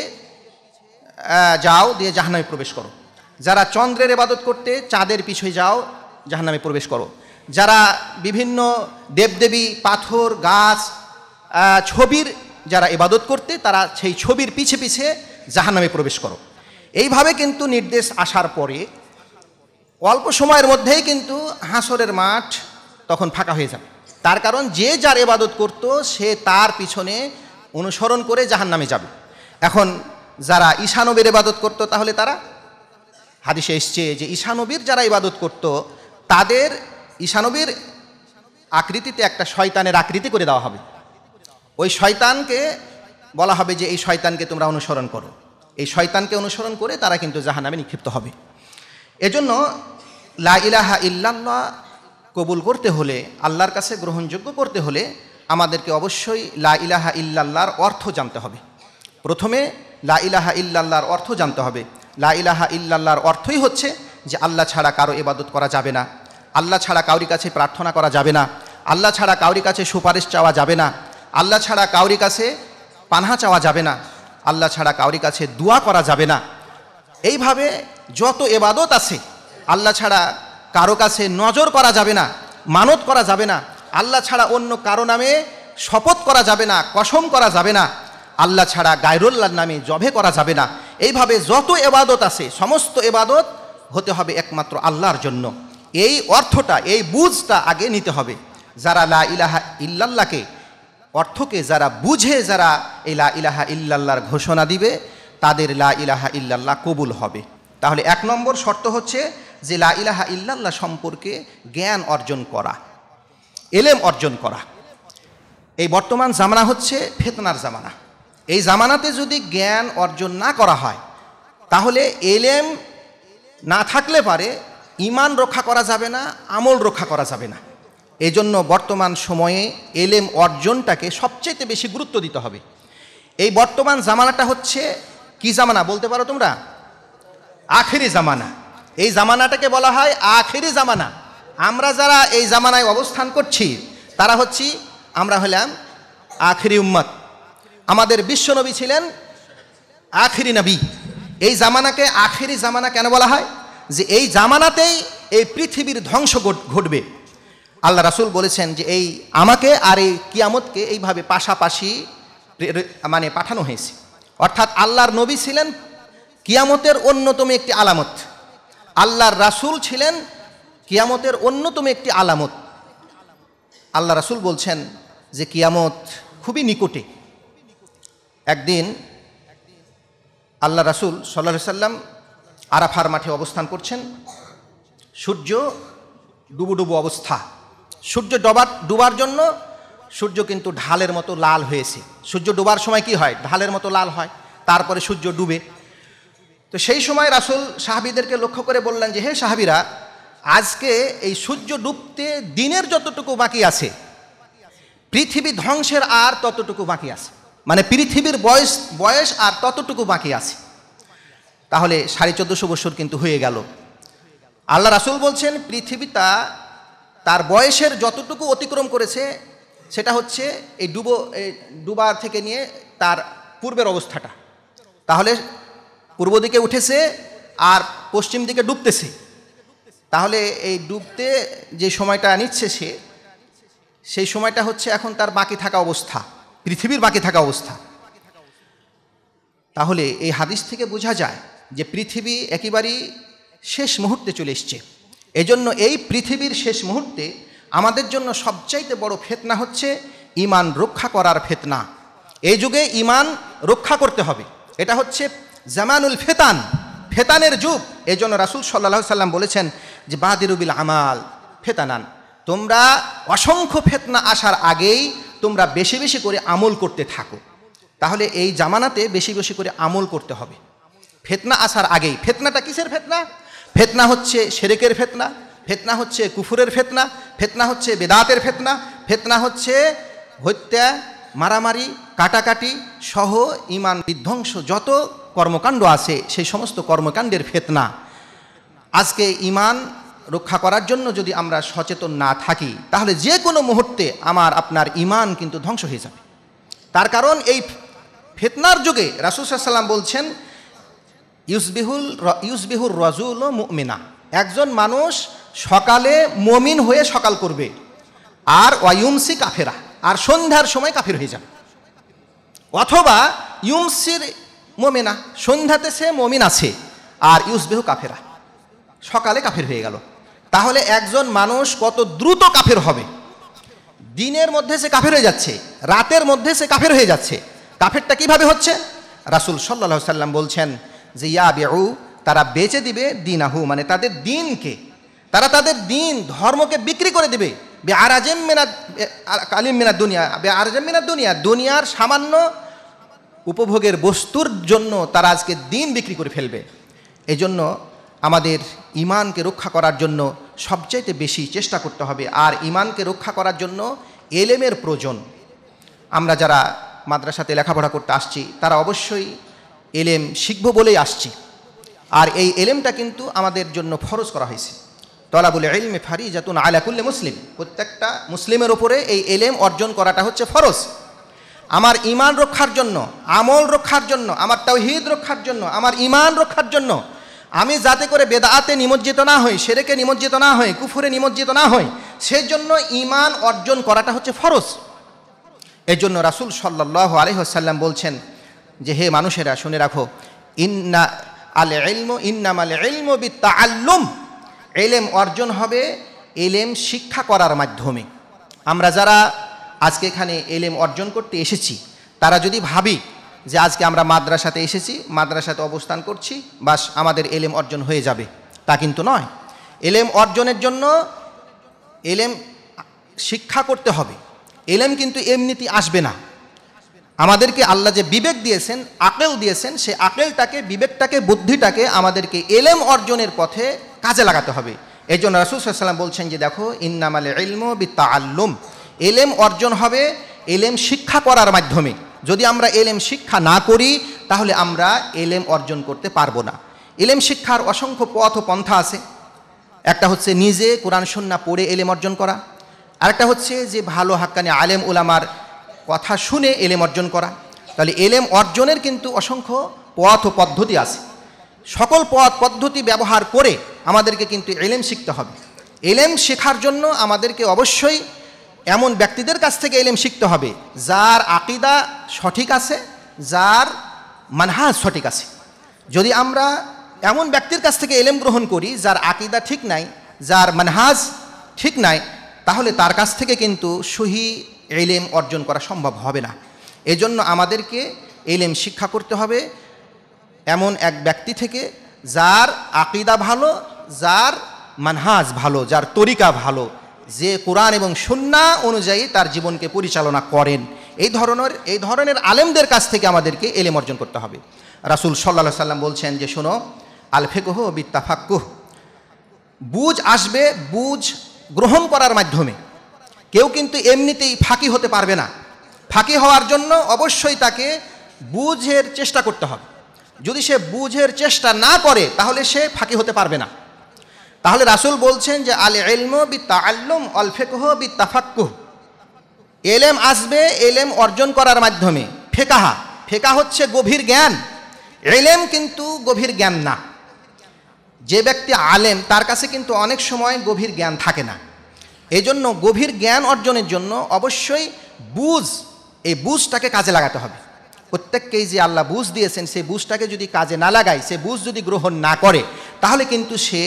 যাও দিয়ে জাহান্নামে প্রবেশ করো, যারা চন্দ্রের ইবাদত করতে চাঁদের পিছে যাও জাহান্নামে প্রবেশ করো, যারা বিভিন্ন দেবদেবী, পাথর, গাছ, ছবির যারা ইবাদত করতে তারা সেই ছবির পিছে পিছে জাহান্নামে প্রবেশ করো। এইভাবে কিন্তু নির্দেশ আসার পরে অল্প সময়ের মধ্যেই কিন্তু হাসরের মাঠ তখন ফাঁকা হয়ে যাবে। তার কারণ যে যার ইবাদত করত সে তার পিছনে অনুসরণ করে জাহান্নামে যাবে। এখন যারা ঈসা নবীর ইবাদত করত, তাহলে তারা, হাদিসে এসছে যে ঈসা নবীর যারা ইবাদত করত তাদের ঈসা নবীর আকৃতিতে একটা শয়তানের আকৃতি করে দেওয়া হবে। ওই শয়তানকে বলা হবে যে এই শয়তানকে তোমরা অনুসরণ করো। এই শয়তানকে অনুসরণ করে তারা কিন্তু জাহান্নামে নিক্ষিপ্ত হবে। এজন্য লা ইলাহা ইল্লাল্লাহ কবুল করতে হলে, আল্লাহর কাছে গ্রহণযোগ্য করতে হলে আমাদেরকে অবশ্যই লা ইলাহা ইল্লাল্লাহর অর্থ জানতে হবে। প্রথমে লা ইলাহা ইল্লাল্লাহর অর্থ জানতে হবে। লা ইলাহা ইল্লাল্লাহর অর্থই হচ্ছে যে আল্লাহ ছাড়া কারো ইবাদত করা যাবে না, আল্লাহ ছাড়া কাউরি কাছে প্রার্থনা করা যাবে না, আল্লাহ ছাড়া কাউরি কাছে সুপারিশ চাওয়া যাবে না, আল্লাহ ছাড়া কাউরি কাছে পানাহা চাওয়া যাবে না, আল্লাহ ছাড়া কাউরি কাছে দোয়া করা যাবে না। এইভাবে যত ইবাদত আছে আল্লাহ ছাড়া কারো কাছে নজর করা যাবে না, মানত করা যাবে না, আল্লাহ ছাড়া অন্য কারো নামে শপথ করা যাবে না, কসম করা যাবে না, আল্লাহ ছাড়া গায়রুল্লাহর নামে জবে করা যাবে না। এইভাবে যত ইবাদত আছে সমস্ত ইবাদত হতে হবে একমাত্র আল্লাহর জন্য। এই অর্থটা, এই বুঝটা আগে নিতে হবে। যারা লা ইলাহা ইল্লাল্লাহকে অর্থকে যারা বুঝে, যারা এই লা ইলাহা ইল্লাল্লাহর ঘোষণা দিবে, তাদের লা ইলাহা ইল্লাল্লাহ কবুল হবে। তাহলে এক নম্বর শর্ত হচ্ছে যে লা ইলাহা ইল্লাল্লাহ সম্পর্কে জ্ঞান অর্জন করা, এলেম অর্জন করা। এই বর্তমান জামানা হচ্ছে ফিতনার জামানা। এই জামানাতে যদি জ্ঞান অর্জন না করা হয় তাহলে এলেম না থাকলে পারে ঈমান রক্ষা করা যাবে না, আমল রক্ষা করা যাবে না। এই জন্য বর্তমান সময়ে এলেম অর্জনটাকে সবচেয়ে বেশি গুরুত্ব দিতে হবে। এই বর্তমান জামানাটা হচ্ছে কি জামানা বলতে পারো তোমরা? আখেরি জামানা। এই জামানাটাকে বলা হয় আখেরি জামানা। আমরা যারা এই জামানায় অবস্থান করছি তারা হচ্ছি, আমরা হলাম আখেরি উম্মত। আমাদের বিশ্বনবী ছিলেন আখেরি নবী। এই জামানাকে আখেরি জামানা কেন বলা হয়? যে এই জামানাতেই এই পৃথিবীর ধ্বংস ঘটবে। আল্লাহ রাসূল বলেছেন যে এই আমাকে আর এই কিয়ামতকে এইভাবে পাশাপাশি মানে পাঠানো হয়েছে। অর্থাৎ আল্লাহর নবী ছিলেন কিয়ামতের অন্যতম একটি আলামত, আল্লাহর রাসূল ছিলেন কিয়ামতের অন্যতম একটি আলামত। আল্লাহ রাসূল বলছেন যে কিয়ামত খুবই নিকটে। একদিন আল্লাহ রাসূল সাল্লাল্লাহু আলাইহি সাল্লাম আরাফার মাঠে অবস্থান করছেন। সূর্য ডুবো অবস্থা। সূর্য ডুবার জন্য সূর্য কিন্তু ঢালের মতো লাল হয়েছে। সূর্য ডুবার সময় কি হয়? ঢালের মতো লাল হয়, তারপরে সূর্য ডুবে। তো সেই সময় রাসূল সাহাবীদেরকে লক্ষ্য করে বললেন যে হে সাহাবীরা, আজকে এই সূর্য ডুবতে দিনের যতটুকু বাকি আছে, পৃথিবী ধ্বংসের আর ততটুকু বাকি আছে। মানে পৃথিবীর বয়স আর ততটুকু বাকি আছে। তাহলে 1450 বছর কিন্তু হয়ে গেল। আল্লাহ রাসূল বলছেন পৃথিবীটা তার বয়সের যতটুকু অতিক্রম করেছে সেটা হচ্ছে এই ডুবার থেকে নিয়ে তার পূর্বের অবস্থাটা। তাহলে পূর্ব দিকে উঠেছে আর পশ্চিম দিকে ডুবতেছে। তাহলে এই ডুবতে যে সময়টা নিচ্ছে সেই সময়টা হচ্ছে এখন তার বাকি থাকা অবস্থা, পৃথিবীর বাকি থাকা অবস্থা। তাহলে এই হাদিস থেকে বোঝা যায় যে পৃথিবী একেবারেই শেষ মুহূর্তে চলে এসছে। এজন্য এই পৃথিবীর শেষ মুহূর্তে আমাদের জন্য সবচাইতে বড় ফিতনা হচ্ছে ঈমান রক্ষা করার ফিতনা। এই যুগে ঈমান রক্ষা করতে হবে। এটা হচ্ছে জামানুল ফেতানের যুগ। এই জন্য রাসূল সাল্লাল্লাহু আলাইহি সাল্লাম বলেছেন যে বাদিরু বিল আমাল ফেতানান, তোমরা অসংখ্য ফিতনা আসার আগেই তোমরা বেশি বেশি করে আমল করতে থাকো। তাহলে এই জামানাতে বেশি বেশি করে আমল করতে হবে ফিতনা আসার আগেই। ফিতনাটা কিসের ফিতনা? ফিতনা হচ্ছে শিরকের ফিতনা, ফিতনা হচ্ছে কুফরের ফিতনা, ফিতনা হচ্ছে বেদাতের ফিতনা, ফিতনা হচ্ছে হত্যা, মারামারি, কাটাকাটি সহ ঈমান বিধ্বংস যত কর্মকাণ্ড আছে সেই সমস্ত কর্মকাণ্ডের ফিতনা। আজকে ঈমান রক্ষা করার জন্য যদি আমরা সচেতন না থাকি তাহলে যে কোনো মুহূর্তে আপনার ঈমান কিন্তু ধ্বংস হয়ে যাবে। তার কারণ এই ফিতনার যুগে রাসূল সাল্লাল্লাহু আলাইহি ওয়াসাল্লাম বলছেন ইউসবিহুর রাজুলু মুমিনা, একজন মানুষ সকালে মুমিন হয়ে সকাল করবে আর ওয়ায়ুমসি কাফেরা, আর সন্ধ্যার সময় কাফির হয়ে যাবে। অথবা ইউমসির মুমিনা, সন্ধ্যাতে সে মুমিন আছে আর ইউসবিহু কাফেরা, সকালে কাফির হয়ে গেল। তাহলে একজন মানুষ কত দ্রুত কাফের হবে। দিনের মধ্যে সে কাফের হয়ে যাচ্ছে, রাতের মধ্যে সে কাফের হয়ে যাচ্ছে। কাফেরটা কিভাবে হচ্ছে? রাসূল সাল্লাল্লাহু আলাইহি ওয়াসাল্লাম বলছেন যে ইয়াবিউ, তারা বেচে দিবে দিনাহু, মানে তাদের দিনকে, তারা তাদের দিন ধর্মকে বিক্রি করে দেবে বিআরাজিম মিনাদ দুনিয়া, দুনিয়ার সামান্য উপভোগের বস্তুর জন্য তারা আজকে দিন বিক্রি করে ফেলবে। এজন্য আমাদের ঈমানকে রক্ষা করার জন্য সবচাইতে বেশি চেষ্টা করতে হবে। আর ঈমানকে রক্ষা করার জন্য এলেমের প্রয়োজন। আমরা যারা মাদ্রাসাতে লেখাপড়া করতে আসছি তারা অবশ্যই এলেম শিখব বলেই আসছি। আর এই এলেমটা কিন্তু আমাদের জন্য ফরজ করা হয়েছে। তলাবুল ইলমি ফারিজাতুন আলা কুল্লি মুসলিম, প্রত্যেকটা মুসলিমের উপরে এই এলেম অর্জন করাটা হচ্ছে ফরজ। আমার ঈমান রক্ষার জন্য, আমল রক্ষার জন্য, আমার তাওহীদ রক্ষার জন্য, আমার ঈমান রক্ষার জন্য, আমি যাতে করে বেদাতে নিমজ্জিত না হই, শিরকে নিমজ্জিত না হই, কুফরে নিমজ্জিত না হই, সেজন্য ঈমান অর্জন করাটা হচ্ছে ফরজ। এজন্য রাসূল সাল্লাল্লাহু আলাইহি ওয়াসাল্লাম বলছেন যে হে মানুষেরা শুনে রাখো, ইন্নামাল ইলমু বিত্তাআল্লুম, এলেম অর্জন হবে এলেম শিক্ষা করার মাধ্যমে। আমরা যারা আজকে এখানে এলেম অর্জন করতে এসেছি তারা যদি ভাবি যে আজকে আমরা মাদ্রাসাতে এসেছি, মাদ্রাসাতে অবস্থান করছি, বাস আমাদের এলেম অর্জন হয়ে যাবে, তা কিন্তু নয়। এলেম অর্জনের জন্য এলেম শিক্ষা করতে হবে। এলেম কিন্তু এমনিতেই আসবে না। আমাদেরকে আল্লাহ যে বিবেক দিয়েছেন, আকল দিয়েছেন, সেই আকলটাকে, বিবেকটাকে, বুদ্ধিটাকে আমাদেরকে এলেম অর্জনের পথে কাজে লাগাতে হবে। এই জন্য রাসূল সাল্লাল্লাহু আলাইহি ওয়াসাল্লাম বলছেন যে দেখো, ইন্নামাল ইলমু বিত্তাআল্লুম, এলেম অর্জন হবে এলেম শিক্ষা করার মাধ্যমে। যদি আমরা এলেম শিক্ষা না করি তাহলে আমরা এলেম অর্জন করতে পারবো না। এলেম শিক্ষার অসংখ্য পথ ও পন্থা আছে। একটা হচ্ছে নিজে কোরআন সুন্নাহ পড়ে এলেম অর্জন করা, আরেকটা হচ্ছে যে ভালো হাক্কানি আলেম উলামার কথা শুনে এলেম অর্জন করা। তাহলে এলেম অর্জনের কিন্তু অসংখ্য পথ ও পদ্ধতি আছে। সকল পথ পদ্ধতি ব্যবহার করে আমাদেরকে কিন্তু এলেম শিখতে হবে। এলেম শেখার জন্য আমাদেরকে অবশ্যই এমন ব্যক্তিদের কাছ থেকে এলেম শিখতে হবে যার আকীদা সঠিক আছে, যার মানহাজ সঠিক আছে। যদি আমরা এমন ব্যক্তির কাছ থেকে এলেম গ্রহণ করি যার আকীদা ঠিক নাই, যার মানহাজ ঠিক নাই, তাহলে তার কাছ থেকে কিন্তু সহি এলেম অর্জন করা সম্ভব হবে না। এজন্য আমাদেরকে এলেম শিক্ষা করতে হবে এমন এক ব্যক্তি থেকে যার আকীদা ভালো, যার মানহাজ ভালো, যার তরিকা ভালো, যে কোরআন এবং সুন্নাহ অনুযায়ী তার জীবনকে পরিচালনা করেন। এই ধরনের আলেমদের কাছ থেকে আমাদেরকে এলেম অর্জন করতে হবে। রাসূল সাল্লাল্লাহু আলাইহি ওয়াসাল্লাম বলছেন যে শোনো, আল ফিকহু বিত্তাফাক্কুহ, বুঝ আসবে বুঝ গ্রহণ করার মাধ্যমে। কেউ কিন্তু এমনিতেই ফাঁকি হতে পারবে না। ফাঁকি হওয়ার জন্য অবশ্যই তাকে বুঝের চেষ্টা করতে হবে। যদি সে বুঝের চেষ্টা না করে তাহলে সে ফাঁকি হতে পারবে না। তাহলে রাসূল বলছেন যে আল ইলমু বিত্তাআল্লুম ওয়াল ফিকহু বিত্তাফাক্কুহ, এলেম আসবে এলেম অর্জন করার মাধ্যমে। ফেকা হচ্ছে গভীর জ্ঞান, ইলম কিন্তু গভীর জ্ঞান না। যে ব্যক্তি আলেম তার কাছে কিন্তু অনেক সময় গভীর জ্ঞান থাকে না। এই জন্য গভীর জ্ঞান অর্জনের জন্য অবশ্যই এই বুঝটাকে কাজে লাগাতে হবে। প্রত্যেককেই যে আল্লাহ বুঝ দিয়েছেন সেই বুঝটাকে যদি কাজে না লাগায়, সে বুঝ যদি গ্রহণ না করে, তাহলে কিন্তু সে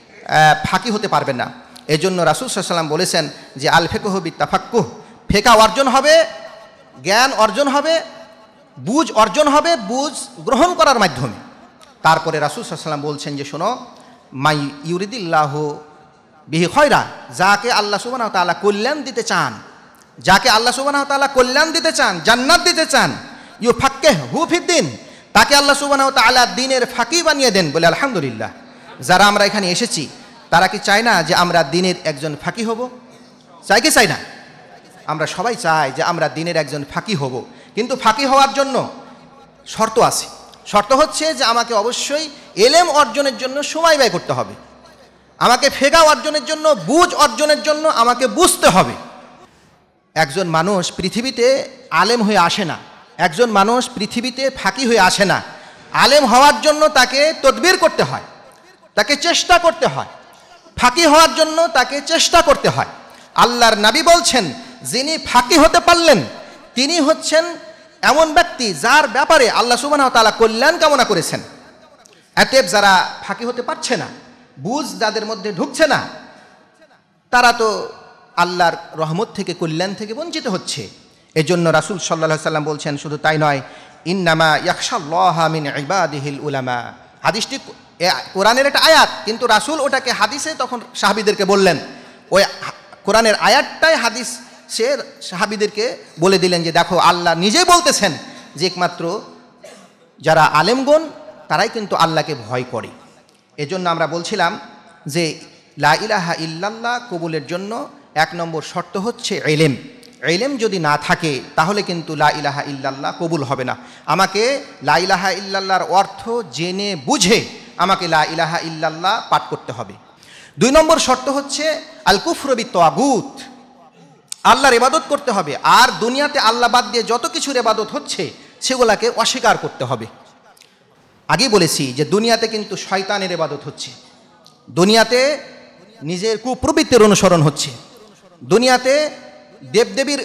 ফাঁকি হতে পারবে না। এই জন্য রাসূল সাল্লাল্লাহু আলাইহি ওয়াসাল্লাম বলেছেন যে আল ফিকহু বিত্তাফাক্কুহ, ফেকা অর্জন হবে, জ্ঞান অর্জন হবে, বুঝ অর্জন হবে বুঝ গ্রহণ করার মাধ্যমে। তারপরে রাসূল সাল্লাল্লাহু আলাইহি ওয়াসাল্লাম বলছেন যে শোনো, মাই ইউরিদিল্লাহু বিহি খায়রা, যাকে আল্লাহ সুবহানাহু ওয়া তাআলা কল্যাণ দিতে চান, যাকে আল্লাহ সুবহানাহু ওয়া তাআলা কল্যাণ দিতে চান, জান্নাত দিতে চান, ইউফাক্কিহু ফিদ্দিন, তাকে আল্লাহ সুবহানাহু ওয়া তাআলা দ্বীনের ফাঁকি বানিয়ে দেন। বলে আলহামদুলিল্লাহ, যারা আমরা এখানে এসেছি তারা কি চায় না যে আমরা দ্বীনের একজন ফাঁকি হব? চাই কি চাই না? আমরা সবাই চাই যে আমরা দ্বীনের একজন ফাঁকি হব। কিন্তু ফাঁকি হওয়ার জন্য শর্ত আছে। শর্ত হচ্ছে যে আমাকে অবশ্যই এলেম অর্জনের জন্য সময় ব্যয় করতে হবে, আমাকে ফেকা অর্জনের জন্য, বুঝ অর্জনের জন্য আমাকে বুঝতে হবে। একজন মানুষ পৃথিবীতে আলেম হয়ে আসে না, একজন মানুষ পৃথিবীতে ফাঁকি হয়ে আসে না। আলেম হওয়ার জন্য তাকে তদবির করতে হয়, তাকে চেষ্টা করতে হয়। ফাঁকি হওয়ার জন্য তাকে চেষ্টা করতে হয়। আল্লাহর নবী বলছেন, যিনি ফাঁকি হতে পারলেন তিনি হচ্ছেন এমন ব্যক্তি যার ব্যাপারে আল্লাহ সুবহানাহু ওয়া তাআলা কল্যাণ কামনা করেছেন। অতএব যারা ফাঁকি হতে পারছে না, বুঝ যাদের মধ্যে ঢুকছে না, তারা তো আল্লাহর রহমত থেকে, কল্যাণ থেকে বঞ্চিত হচ্ছে। এজন্য রাসূল সাল্লাল্লাহু আলাইহি ওয়াসাল্লাম বলছেন, শুধু তাই নয়, ইন্নামা ইয়াখশাল্লাহা মিন ইবাদিহিল উলামা। হাদিসটি কোরআনের একটা আয়াত, কিন্তু রাসূল ওটাকে হাদিসে তখন সাহাবীদেরকে বললেন। ওই কোরআনের আয়াতটাই হাদিস সে সাহাবীদেরকে বলে দিলেন যে দেখো, আল্লাহ নিজেই বলতেছেন যে একমাত্র যারা আলেমগণ তারাই কিন্তু আল্লাহকে ভয় করে। এজন্য আমরা বলছিলাম যে লা ইলাহা ইল্লাল্লাহ কবুলের জন্য 1 নম্বর শর্ত হচ্ছে ইলম। ইলম যদি না থাকে তাহলে কিন্তু লা ইলাহা ইল্লাল্লাহ কবুল হবে না। আমাকে লা ইলাহা ইল্লাল্লাহর অর্থ জেনে বুঝে আমাকে লা ইলাহা ইল্লাল্লাহ পাঠ করতে হবে। 2 নম্বর শর্ত হচ্ছে আল কুফরু বিত্তাগুত, আল্লাহর ইবাদত করতে হবে। আর দুনিয়াতে আল্লাহ বাদ দিয়ে যত কিছুর ইবাদত হচ্ছে সেগুলাকে অস্বীকার করতে হবে। আগেই বলেছি যে দুনিয়াতে কিন্তু শয়তানের ইবাদত হচ্ছে, দুনিয়াতে নিজের কুপ্রবৃত্তির অনুসরণ হচ্ছে, দুনিয়াতে দেবদেবীর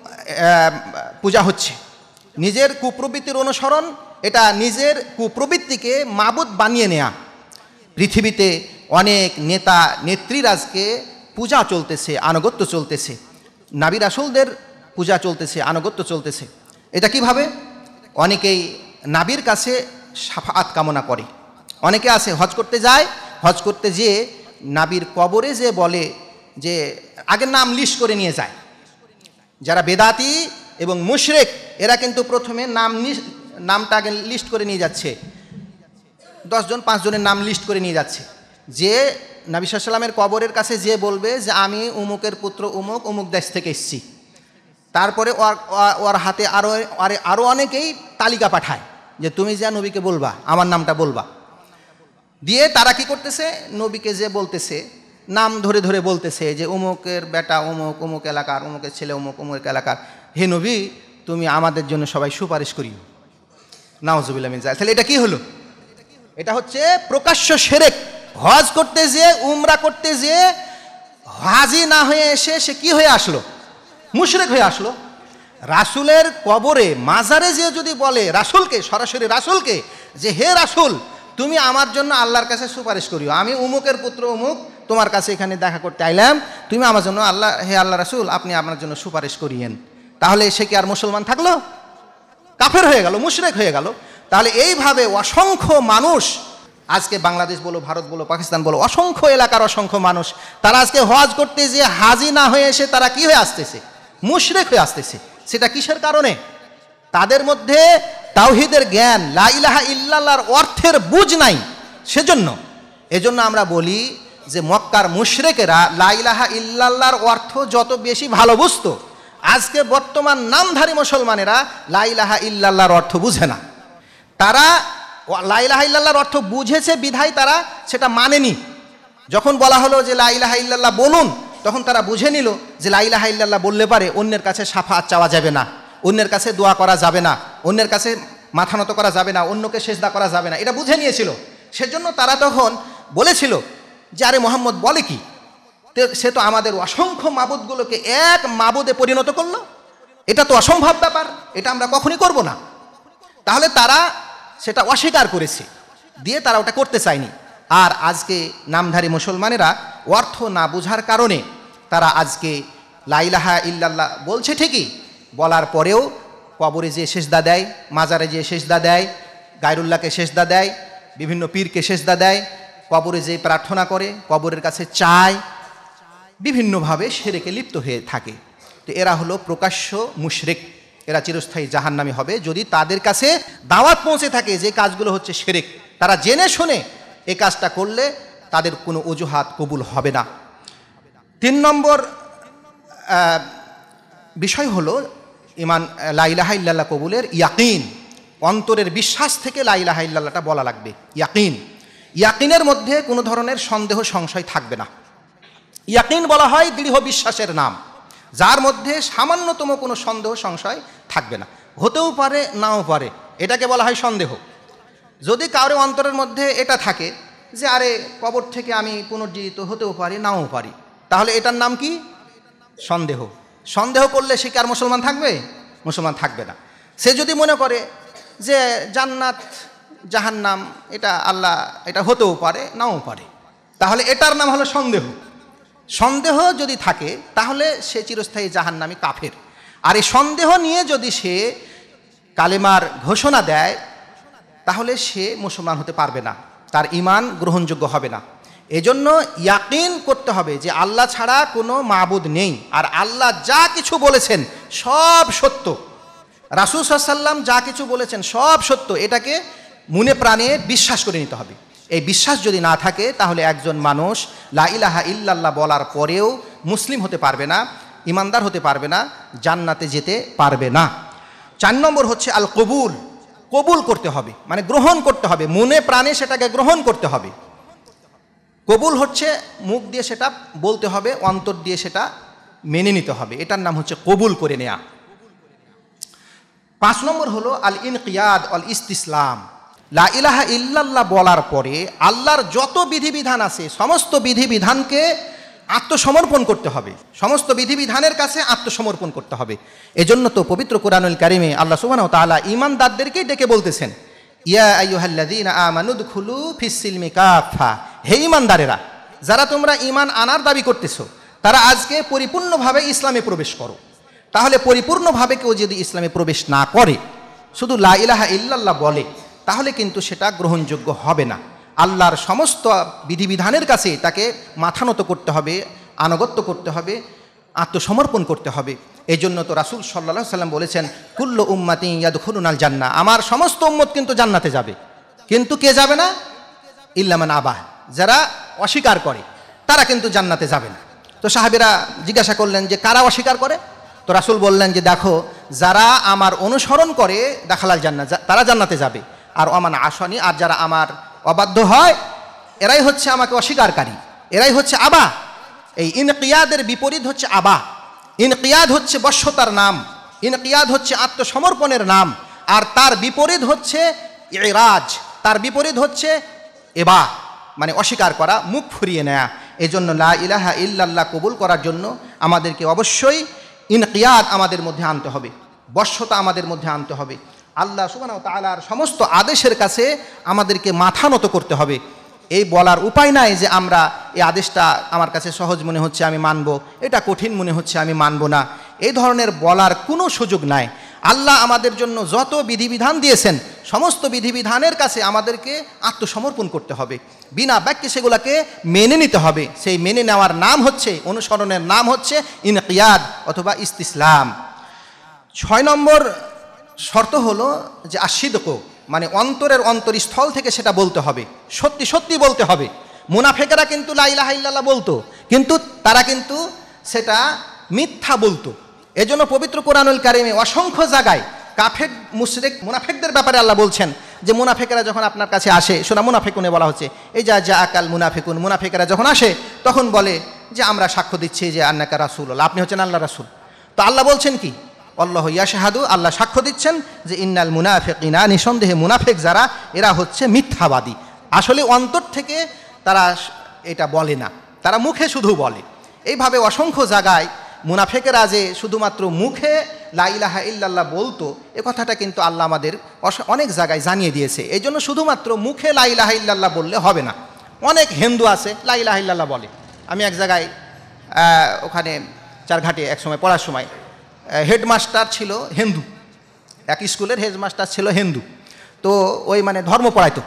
পূজা হচ্ছে, নিজের কুপ্রবৃত্তির অনুসরণ, এটা নিজের কুপ্রবৃত্তিকে মাবুদ বানিয়ে নেয়া। পৃথিবীতে অনেক নেতা নেত্রীরাজকে পূজা চলতেছে, আনুগত্য চলতেছে, নবী রাসূলদের পূজা চলতেছে, আনুগত্য চলতেছে। এটা কিভাবে? অনেকেই নবীর কাছে শাফাআত কামনা করে। অনেকে আছে হজ করতে যায়, হজ করতে যেয়ে নবীর কবরে যে বলে যে আগের নাম লিস্ট করে নিয়ে যায়। যারা বেদাতি এবং মুশরিক এরা কিন্তু প্রথমে নামটা আগে লিস্ট করে নিয়ে যাচ্ছে, 10 জন 5 জনের নাম লিস্ট করে নিয়ে যাচ্ছে। যে নবী সাল্লাল্লাহু আলাইহি ওয়াসাল্লামের কবরের কাছে যে বলবে যে আমি উমুকের পুত্র উমুক, উমুক দেশ থেকে এসেছি, তারপরে ওর হাতে আরও অনেকেই তালিকা পাঠায় যে তুমি যা নবীকে বলবা, আমার নামটা বলবা। দিয়ে তারা কি করতেছে, নবীকে যে বলতেছে নাম ধরে ধরে বলতেছে যে উমুকের বেটা উমুক, উমুক এলাকার, উমুকের ছেলে উমুক, উমুক এলাকার, হে নবী তুমি আমাদের জন্য সবাই সুপারিশ করিও। নাউজুবিল্লাহ মিন যালিক। তাহলে এটা কি হলো? এটা হচ্ছে প্রকাশ্য শিরক। হজ করতে যেয়ে, উমরা করতে যেয়ে হাজি না হয়ে এসে সে কি হয়ে আসলো? মুশরিক হয়ে আসলো। রাসূলের কবরে মাজারে যে যদি বলে রাসূলকে, সরাসরি রাসূলকে যে হে রাসূল তুমি আমার জন্য আল্লাহর কাছে সুপারিশ করিও, আমি উমুকের পুত্র উমুক তোমার কাছে এখানে দেখা করতে আইলাম, তুমি আমার জন্য হে আল্লাহ রাসূল আপনি আমার জন্য সুপারিশ করিয়েন, তাহলে সে কি আর মুসলমান থাকলো? কাফের হয়ে গেল, মুশরিক হয়ে গেল। তাহলে এইভাবে অসংখ্য মানুষ আজকে বাংলাদেশ বলো, ভারত বলো, পাকিস্তান বলো, অসংখ্য এলাকার অসংখ্য মানুষ তারা আজকে হজ করতে যে হাজি না হয়ে এসে তারা কি হয়ে আসতেছে? মুশরিক হয়ে আসতেছে। সেটা কিসের কারণে? তাদের মধ্যে তাওহীদের জ্ঞান, লা ইলাহা ইল্লাল্লাহর অর্থের বুঝ নাই। সেজন্য এজন্য আমরা বলি যে মক্কার মুশরিকেরা লা ইলাহা ইল্লাল্লাহর অর্থ যত বেশি ভালো বুঝতো আজকে বর্তমান নামধারী মুসলমানেরা লা ইলাহা ইল্লাল্লাহর অর্থ বুঝে না। তারা লা ইলাহা ইল্লাল্লাহর অর্থ বুঝেছে বিধায় তারা সেটা মানেনি। যখন বলা হলো যে লা ইলাহা ইল্লাল্লাহ বলুন, তখন তারা বুঝে নিল যে লা ইলাহা ইল্লাল্লাহ বললে পারে অন্যের কাছে শাফাআত চাওয়া যাবে না, অন্যের কাছে দোয়া করা যাবে না, অন্যের কাছে মাথা নত করা যাবে না, অন্যকে সেজদা করা যাবে না, এটা বুঝে নিয়েছিল। সেজন্য তারা তখন বলেছিল যে আরে মোহাম্মদ বলে কি, সে তো আমাদের অসংখ্য মাবুদগুলোকে এক মাবুদে পরিণত করলো, এটা তো অসম্ভব ব্যাপার, এটা আমরা কখনই করব না। তাহলে তারা সেটা অস্বীকার করেছে, দিয়ে তারা ওটা করতে চায়নি। আর আজকে নামধারী মুসলমানেরা অর্থ না বুঝার কারণে তারা আজকে লা ইলাহা ইল্লাল্লাহ বলছে ঠিকই, বলার পরেও কবরে যে সেজদা দেয়, মাজারে যে সেজদা দেয়, গায়রুল্লাহকে সেজদা দেয়, বিভিন্ন পীরকে সেজদা দেয়, কবরে যে প্রার্থনা করে, কবরের কাছে চায়, বিভিন্নভাবে শিরকে লিপ্ত হয়ে থাকে। তো এরা হলো প্রকাশ্য মুশরিক, এরা চিরস্থায়ী জাহান্নামী হবে যদি তাদের কাছে দাওয়াত পৌঁছে থাকে যে কাজগুলো হচ্ছে শিরক। তারা জেনে শুনে এই কাজটা করলে তাদের কোনো অজুহাত কবুল হবে না। 3 নম্বর বিষয় হলো ইমান লা ইলাহা ইল্লাল্লাহ কবুলের ইয়াকিন, অন্তরের বিশ্বাস থেকে লা ইলাহা ইল্লাল্লাহটা বলা লাগবে। ইয়াকিনের মধ্যে কোনো ধরনের সন্দেহ সংশয় থাকবে না। ইয়াকিন বলা হয় দৃঢ় বিশ্বাসের নাম, যার মধ্যে সামান্যতম কোনো সন্দেহ সংশয় থাকবে না। হতেও পারে নাও পারে, এটাকে বলা হয় সন্দেহ। যদি কারো অন্তরের মধ্যে এটা থাকে যে আরে কবর থেকে আমি পুনর্জীবিত হতেও পারি নাও পারি, তাহলে এটার নাম কি? সন্দেহ। সন্দেহ করলে সে কি আর মুসলমান থাকবে? মুসলমান থাকবে না। সে যদি মনে করে যে জান্নাত জাহান্নাম এটা আল্লাহ, এটা হতেও পারে নাও পারে, তাহলে এটার নাম হলো সন্দেহ। সন্দেহ যদি থাকে তাহলে সে চিরস্থায়ী জাহান্নামী কাফের। আর এই সন্দেহ নিয়ে যদি সে কালেমার ঘোষণা দেয় তাহলে সে মুসলমান হতে পারবে না, তার ঈমান গ্রহণযোগ্য হবে না। এজন্য ইয়াকিন করতে হবে যে আল্লাহ ছাড়া কোনো মাবুদ নেই, আর আল্লাহ যা কিছু বলেছেন সব সত্য, রাসূল সাল্লাল্লাহু আলাইহি ওয়াসাল্লাম যা কিছু বলেছেন সব সত্য, এটাকে মনে প্রাণে বিশ্বাস করে নিতে হবে। এই বিশ্বাস যদি না থাকে তাহলে একজন মানুষ লা ইলাহা ইল্লাল্লাহ বলার পরেও মুসলিম হতে পারবে না, ইমানদার হতে পারবে না, জান্নাতে যেতে পারবে না। 4 নম্বর হচ্ছে আল কবুল, কবুল করতে হবে, মানে গ্রহণ করতে হবে, মনে প্রাণে সেটাকে গ্রহণ করতে হবে। কবুল হচ্ছে মুখ দিয়ে সেটা বলতে হবে, অন্তর দিয়ে সেটা মেনে নিতে হবে, এটার নাম হচ্ছে কবুল করে নেয়া। 5 নম্বর হলো আল ইনকিয়াদ আল ইস্তিসলাম। লা ইলাহা ইল্লাল্লাহ বলার পরে আল্লাহর যত বিধিবিধান আছে সমস্ত বিধিবিধানকে আত্মসমর্পণ করতে হবে, সমস্ত বিধিবিধানের কাছে আত্মসমর্পণ করতে হবে। এজন্য তো পবিত্র কোরআনুল কারিমে আল্লাহ সুবহানাহু ওয়া তাআলা ঈমানদারদেরকেই ডেকে বলতেছেন, ইয়া আইয়ুহাল্লাযীনা আমানু দুখুলু ফিস-সিলমি কাফা, হে ঈমানদারেরা, যারা তোমরা ঈমান আনার দাবি করতেছো তারা আজকে পরিপূর্ণভাবে ইসলামে প্রবেশ করো। তাহলে পরিপূর্ণভাবে কেউ যদি ইসলামে প্রবেশ না করে, শুধু লা ইলাহা ইল্লাল্লাহ বলে, তাহলে কিন্তু সেটা গ্রহণযোগ্য হবে না। আল্লাহর সমস্ত বিধিবিধানের কাছে তাকে মাথা নত করতে হবে, আনুগত্য করতে হবে, আত্মসমর্পণ করতে হবে। এই জন্য তো রাসূল সাল্লাল্লাহু আলাইহি ওয়াসাল্লাম বলেছেন, কুল্লু উম্মাতি ইয়াদখুলুনাল জান্নাহ, আমার সমস্ত উম্মত কিন্তু জান্নাতে যাবে, কিন্তু কে যাবে না? ইল্লা মান আবা, যারা অস্বীকার করে তারা কিন্তু জান্নাতে যাবে না। তো সাহাবীরা জিজ্ঞাসা করলেন যে কারা অস্বীকার করে? তো রাসূল বললেন যে দেখো, যারা আমার অনুসরণ করে দাখালাল জান্নাহ, তারা জান্নাতে যাবে, আর ওমান আসানি, আর যারা আমার অবাধ্য হয় এরাই হচ্ছে আমাকে অস্বীকারী, এরাই হচ্ছে আবা। এই ইনকিয়াদের বিপরীত হচ্ছে আবা। ইনকিয়াদ হচ্ছে বশ্যতার নাম, ইনকিয়াদ হচ্ছে আত্মসমর্পণের নাম, আর তার বিপরীত হচ্ছে ইরাজ, তার বিপরীত হচ্ছে এবা, মানে অস্বীকার করা, মুখ ফুরিয়ে নেয়া। এই জন্য লা ইলাহা ইল্লাল্লাহ কবুল করার জন্য আমাদেরকে অবশ্যই ইনকিয়াদ আমাদের মধ্যে আনতে হবে, বশ্যতা আমাদের মধ্যে আনতে হবে। আল্লাহ সুবহানাহু ওয়া তাআলার সমস্ত আদেশের কাছে আমাদেরকে মাথা নত করতে হবে। এই বলার উপায় নাই যে আমরা এই আদেশটা আমার কাছে সহজ মনে হচ্ছে আমি মানব, এটা কঠিন মনে হচ্ছে আমি মানব না, এই ধরনের বলার কোনো সুযোগ নাই। আল্লাহ আমাদের জন্য যত বিধিবিধান দিয়েছেন সমস্ত বিধিবিধানের কাছে আমাদেরকে আত্মসমর্পণ করতে হবে, বিনা বাক্যে সেগুলোকে মেনে নিতে হবে। সেই মেনে নেওয়ার নাম হচ্ছে, অনুসরণের নাম হচ্ছে ইনকিয়াদ অথবা ইস্তিসলাম। 6 নম্বর শর্ত হলো যে আশিদক, মানে অন্তরের অন্তরস্থল থেকে সেটা বলতে হবে, সত্যি সত্যি বলতে হবে। মুনাফিকরা কিন্তু লা ইলাহা ইল্লাল্লাহ বলতো, কিন্তু তারা কিন্তু সেটা মিথ্যা বলতো। এজন্য পবিত্র কোরআনুল কারিমে অসংখ্য জায়গায় কাফের মুশরিক মুনাফিকদের ব্যাপারে আল্লাহ বলছেন যে মুনাফিকেরা যখন আপনার কাছে আসে, শোনা মুনাফিকুনে বলা হচ্ছে, এই যা আকাল মুনাফিকুন, মুনাফিকেরা যখন আসে তখন বলে যে আমরা সাক্ষ্য দিচ্ছি যে আন্নাকা রাসূলুল্লাহ, আপনি হচ্ছেন আল্লাহ রাসূল। তো আল্লাহ বলছেন কি, আল্লাহু ইয়াশহাদু, আল্লাহ সাক্ষ্য দিচ্ছেন যে ইন্নাল মুনাফিকিনা, নিঃসন্দেহে মুনাফিক যারা এরা হচ্ছে মিথ্যাবাদী। আসলে অন্তর থেকে তারা এটা বলে না, তারা মুখে শুধু বলে। এইভাবে অসংখ্য জায়গায় মুনাফিকেরা যে শুধুমাত্র মুখে লা ইলাহা ইল্লাল্লাহ বলতো, এ কথাটা কিন্তু আল্লাহ আমাদের অনেক জায়গায় জানিয়ে দিয়েছে। এই জন্য শুধুমাত্র মুখে লা ইলাহা ইল্লাল্লাহ বললে হবে না। অনেক হিন্দু আছে লা ইলাহা ইল্লাল্লাহ বলে। আমি এক জায়গায় ওখানে চারঘাটে এক সময় পড়ার সময় হেডমাস্টার ছিল হিন্দু, এক স্কুলের হেডমাস্টার ছিল হিন্দু। তো ওই মানে ধর্ম পড়াইতো,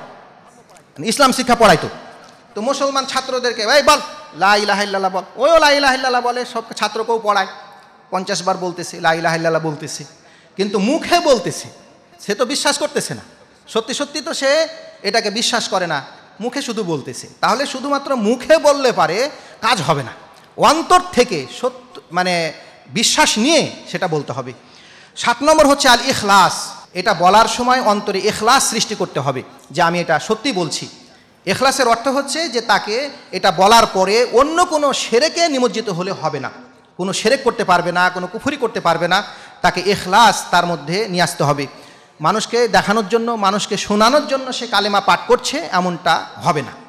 ইসলাম শিক্ষা পড়াইতো। তো মুসলমান ছাত্রদেরকে ভাই বল লা ইলাহা ইল্লাল্লাহ বল, ওইও লা ইলাহা ইল্লাল্লাহ বলে, সব ছাত্রকেও পড়ায়, 50 বার বলতেছে লা ইলাহা ইল্লাল্লাহ বলতেছে, কিন্তু মুখে বলতেছে, সে তো বিশ্বাস করতেছে না। সত্যি সত্যি তো সে এটাকে বিশ্বাস করে না, মুখে শুধু বলতেছে। তাহলে শুধুমাত্র মুখে বললে পারে কাজ হবে না, অন্তর থেকে সত্য মানে বিশ্বাস নিয়ে সেটা বলতে হবে। 7 নম্বর হচ্ছে আল ইখলাস। এটা বলার সময় অন্তরে ইখলাস সৃষ্টি করতে হবে যে আমি এটা সত্যি বলছি। ইখলাসের অর্থ হচ্ছে যে তাকে এটা বলার পরে অন্য কোনো শিরকে নিমজ্জিত হলে হবে না, কোনো শিরক করতে পারবে না, কোনো কুফরি করতে পারবে না। তাকে ইখলাস তার মধ্যে নিয়ে আসতে হবে। মানুষকে দেখানোর জন্য, মানুষকে শোনানোর জন্য সে কালেমা পাঠ করছে এমনটা হবে না।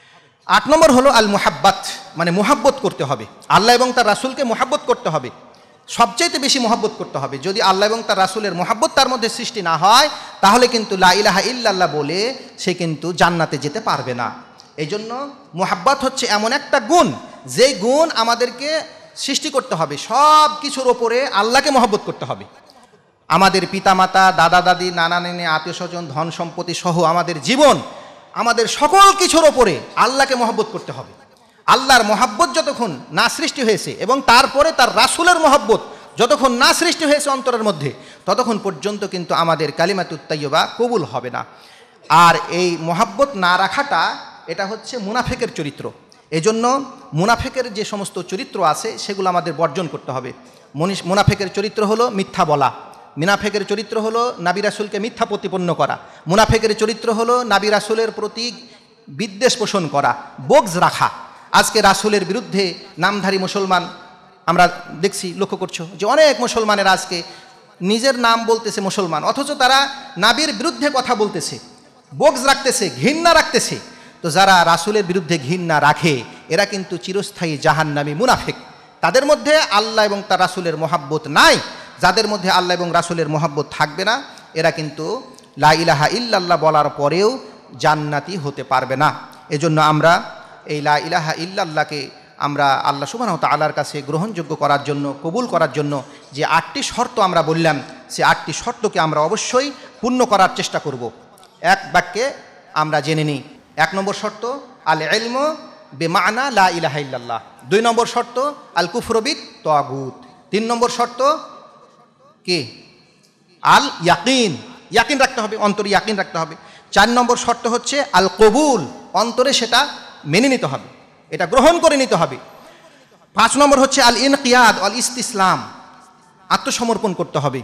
8 নম্বর হলো আল মুহাব্বাত, মানে মুহাব্বত করতে হবে, আল্লাহ এবং তার রাসূলকে মুহাব্বত করতে হবে, সবচাইতে বেশি মুহাব্বত করতে হবে। যদি আল্লাহ এবং তার রাসূলের মুহাব্বত তার মধ্যে সৃষ্টি না হয়, তাহলে কিন্তু লা ইলাহা ইল্লাল্লাহ বলে সে কিন্তু জান্নাতে যেতে পারবে না। এই জন্য মুহাব্বত হচ্ছে এমন একটা গুণ, যেই গুণ আমাদেরকে সৃষ্টি করতে হবে। সব কিছুর ওপরে আল্লাহকে মুহাব্বত করতে হবে। আমাদের পিতামাতা, দাদা দাদি, নানা নানি, আত্মীয় স্বজন, ধন সম্পত্তি সহ আমাদের জীবন, আমাদের সকল কিছুর ওপরে আল্লাহকে মহব্বত করতে হবে। আল্লাহর মহব্বত যতক্ষণ না সৃষ্টি হয়েছে এবং তারপরে তার রাসূলের মহব্বত যতক্ষণ না সৃষ্টি হয়েছে অন্তরের মধ্যে, ততক্ষণ পর্যন্ত কিন্তু আমাদের কালিমাতুত তাইয়্যিবা কবুল হবে না। আর এই মহব্বত না রাখাটা এটা হচ্ছে মুনাফিকের চরিত্র। এজন্য মুনাফিকের যে সমস্ত চরিত্র আছে সেগুলো আমাদের বর্জন করতে হবে। মুনাফিকের চরিত্র হলো মিথ্যা বলা, মুনাফিকের চরিত্র হলো নবী রাসূলকে মিথ্যা প্রতিপন্ন করা, মুনাফিকের চরিত্র হলো নবী রাসূলের প্রতি বিদ্বেষ পোষণ করা, বগজ রাখা। আজকে রাসূলের বিরুদ্ধে নামধারী মুসলমান আমরা দেখছি, লক্ষ্য করছো যে অনেক মুসলমানের আজকে নিজের নাম বলতেছে মুসলমান, অথচ তারা নবীর বিরুদ্ধে কথা বলতেছে, বগজ রাখতেছে, ঘৃণা রাখতেছে। তো যারা রাসূলের বিরুদ্ধে ঘৃণা রাখে এরা কিন্তু চিরস্থায়ী জাহান্নামী মুনাফিক। তাদের মধ্যে আল্লাহ এবং তার রাসূলের মহব্বত নাই। যাদের মধ্যে আল্লাহ এবং রাসূলের মহব্বত থাকবে না, এরা কিন্তু লা ইলাহা ইল্লাল্লাহ বলার পরেও জান্নাতি হতে পারবে না। এজন্য আমরা এই লা ইলাহা ইল্লাল্লাহকে আমরা আল্লাহ সুবহানাহু ওয়া তাআলার কাছে গ্রহণযোগ্য করার জন্য, কবুল করার জন্য যে 8টি শর্ত আমরা বললাম, সে 8টি শর্তকে আমরা অবশ্যই পূর্ণ করার চেষ্টা করব। এক বাক্যে আমরা জেনে নিই। 1 নম্বর শর্ত আল ইলমু বিমানা লা ইলাহা ইল্লাল্লাহ। 2 নম্বর শর্ত আল কুফরু বিত তাগুত। 3 নম্বর শর্ত কি? আল ইয়াকিন, ইয়াকিন রাখতে হবে, অন্তরে ইয়াকিন রাখতে হবে। 4 নম্বর শর্ত হচ্ছে আল কবুল, অন্তরে সেটা মেনে নিতে হবে, এটা গ্রহণ করে নিতে হবে। 5 নম্বর হচ্ছে আল ইনকিয়াদ আল ইস্তিসলাম, আত্মসমর্পণ করতে হবে।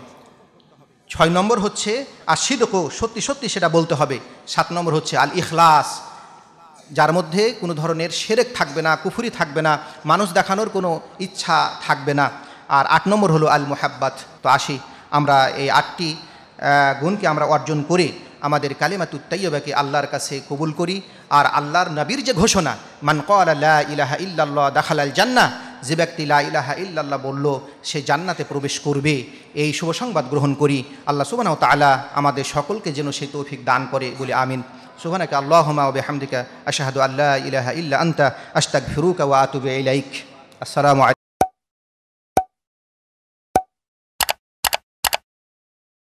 6 নম্বর হচ্ছে আর সিদক, সত্যি সত্যি সেটা বলতে হবে। 7 নম্বর হচ্ছে আল ইখলাস, যার মধ্যে কোনো ধরনের শিরক থাকবে না, কুফরি থাকবে না, মানুষ দেখানোর কোনো ইচ্ছা থাকবে না। আর 8 নম্বর হলো আল মুহাব্বাত। তো আসি আমরা এই 8টি গুণকে আমরা অর্জন করে আমাদের কালিমাতুত তাইয়্যিবাকে আল্লাহর কাছে কবুল করি। আর আল্লাহর নবীর যে ঘোষণা, মান ক্বালা লা ইলাহা ইল্লাল্লাহ দাখালাল জান্নাহ, যে ব্যক্তি লা ইলাহা ইল্লাল্লাহ বলল সে জান্নাতে প্রবেশ করবে, এই শুভ সংবাদ গ্রহণ করি। আল্লাহ সুবহানাহু ওয়া তাআলা আমাদের সকলকে যেন সেই তৌফিক দান করে বলে আমিন। সুবহানাকা আল্লাহুম্মা ওয়া বিহামদিকা আশহাদু আল্লা ইলাহা ইল্লা আনতা আস্তাগফিরুকা ওয়া আতুবু ইলাইক। আসসালামু আলাইকুম।